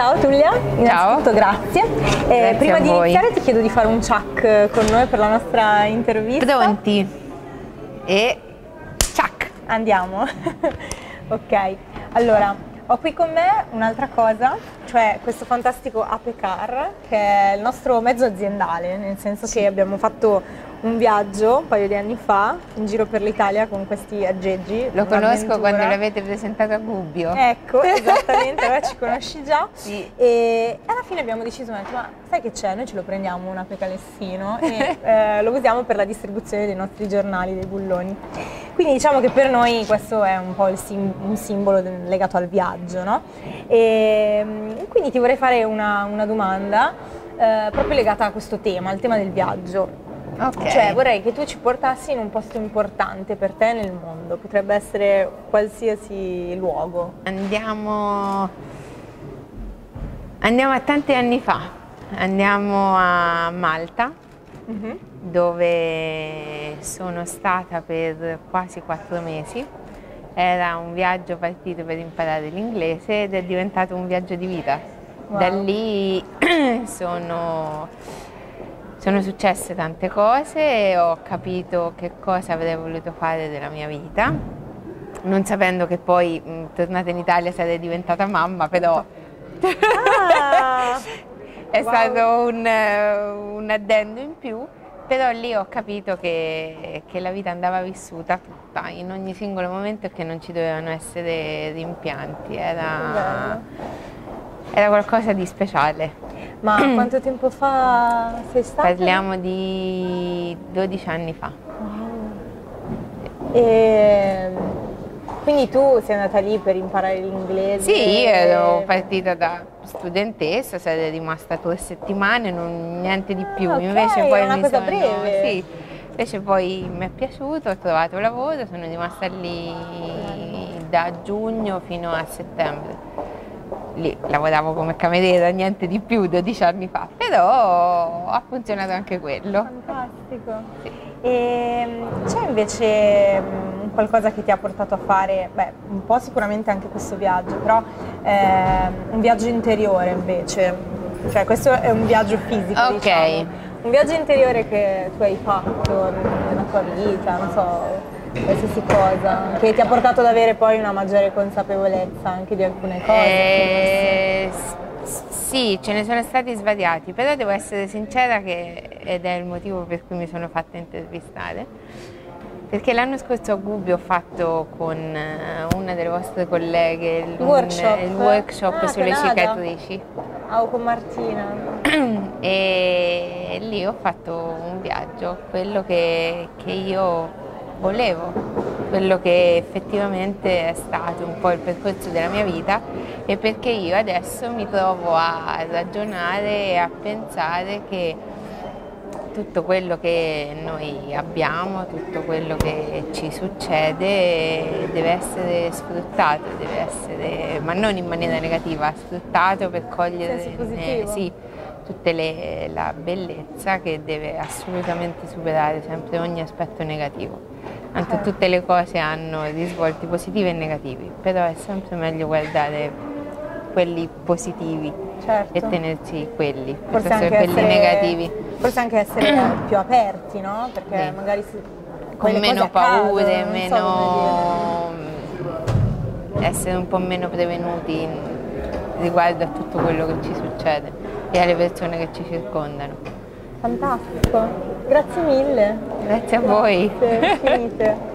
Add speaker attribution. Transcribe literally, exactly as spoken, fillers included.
Speaker 1: Ciao Tullia, innanzitutto
Speaker 2: Ciao.
Speaker 1: grazie.
Speaker 2: Grazie
Speaker 1: Eh, prima
Speaker 2: a
Speaker 1: di
Speaker 2: voi.
Speaker 1: iniziare ti chiedo di fare un ciak con noi per la nostra intervista.
Speaker 2: Pronti? E ciak!
Speaker 1: Andiamo. Ok, allora ho qui con me un'altra cosa, cioè questo fantastico Ape Car, che è il nostro mezzo aziendale, nel senso
Speaker 2: Sì.
Speaker 1: che abbiamo fatto un viaggio un paio di anni fa in giro per l'Italia con questi aggeggi.
Speaker 2: Lo conosco
Speaker 1: un'avventura.
Speaker 2: quando l'avete presentato a Gubbio.
Speaker 1: Ecco, esattamente, allora ci conosci già.
Speaker 2: Sì.
Speaker 1: E alla fine abbiamo deciso, ma sai che c'è? Noi ce lo prendiamo un Ape Calessino e eh, lo usiamo per la distribuzione dei nostri giornali, dei bulloni. Quindi diciamo che per noi questo è un po' il sim- un simbolo de- legato al viaggio, no? E mm, quindi ti vorrei fare una, una domanda eh, proprio legata a questo tema, al tema del viaggio.
Speaker 2: Ok.
Speaker 1: Cioè vorrei che tu ci portassi in un posto importante per te nel mondo, potrebbe essere qualsiasi luogo.
Speaker 2: Andiamo... Andiamo a tanti anni fa. Andiamo a Malta,
Speaker 1: Mhm.
Speaker 2: dove sono stata per quasi quattro mesi. Era un viaggio partito per imparare l'inglese ed è diventato un viaggio di vita.
Speaker 1: Wow.
Speaker 2: Da lì sono, sono successe tante cose e ho capito che cosa avrei voluto fare della mia vita, non sapendo che poi, mh, tornata in Italia, sarei diventata mamma, però
Speaker 1: Ah,
Speaker 2: è
Speaker 1: wow.
Speaker 2: stato un, eh, un addendo in più. Però lì ho capito che, che la vita andava vissuta tutta, in ogni singolo momento, e che non ci dovevano essere rimpianti, era, era qualcosa di speciale.
Speaker 1: Ma quanto tempo fa sei stata?
Speaker 2: Parliamo di dodici anni fa.
Speaker 1: E quindi tu sei andata lì per imparare l'inglese?
Speaker 2: Sì, ero partita da studentessa, sarei rimasta tre settimane, non, niente di più.
Speaker 1: Ah, ok,
Speaker 2: Invece poi
Speaker 1: una
Speaker 2: mi
Speaker 1: cosa
Speaker 2: sono,
Speaker 1: breve.
Speaker 2: sì, invece poi mi è piaciuto, ho trovato lavoro, sono rimasta lì da giugno fino a settembre. Lì lavoravo come cameriera, niente di più, dodici anni fa, però ha funzionato anche quello.
Speaker 1: Fantastico.
Speaker 2: Sì.
Speaker 1: E c'è invece mh, qualcosa che ti ha portato a fare, beh, un po' sicuramente anche questo viaggio, però ehm, un viaggio interiore invece, cioè questo è un viaggio fisico,
Speaker 2: Ok.
Speaker 1: diciamo. Un viaggio interiore che tu hai fatto nella tua vita, non so, qualsiasi cosa, che ti ha portato ad avere poi una maggiore consapevolezza anche di alcune cose.
Speaker 2: Eh, s- sì, ce ne sono stati svariati, però devo essere sincera che, ed è il motivo per cui mi sono fatta intervistare, perché l'anno scorso a Gubbio ho fatto con eh, una delle vostre colleghe il,
Speaker 1: Il workshop?
Speaker 2: il workshop
Speaker 1: Ah,
Speaker 2: sulle
Speaker 1: con Ada.
Speaker 2: cicatrici.
Speaker 1: Ah, o con Martina.
Speaker 2: E lì ho fatto un viaggio, quello che, che io volevo, quello che effettivamente è stato un po' il percorso della mia vita, e perché io adesso mi trovo a ragionare e a pensare che tutto quello che noi abbiamo, tutto quello che ci succede deve essere sfruttato, deve essere, ma non in maniera negativa, sfruttato per cogliere
Speaker 1: Senso
Speaker 2: ne-
Speaker 1: positivo.
Speaker 2: sì, tutte le, la bellezza che deve assolutamente superare sempre ogni aspetto negativo. Tanto
Speaker 1: Certo.
Speaker 2: tutte le cose hanno risvolti positivi e negativi, però è sempre meglio guardare quelli positivi
Speaker 1: Certo.
Speaker 2: e tenersi quelli,
Speaker 1: Forse
Speaker 2: piuttosto
Speaker 1: anche,
Speaker 2: che quelli
Speaker 1: essere,
Speaker 2: negativi.
Speaker 1: forse anche essere più aperti, no? Perché
Speaker 2: Sì.
Speaker 1: magari si,
Speaker 2: Con
Speaker 1: quelle
Speaker 2: meno
Speaker 1: cose accadono,
Speaker 2: paure,
Speaker 1: non so
Speaker 2: meno
Speaker 1: come dire.
Speaker 2: essere un po' meno prevenuti in- riguardo a tutto quello che ci succede e alle persone che ci circondano.
Speaker 1: Fantastico, grazie mille.
Speaker 2: Grazie a voi.
Speaker 1: Grazie, finite.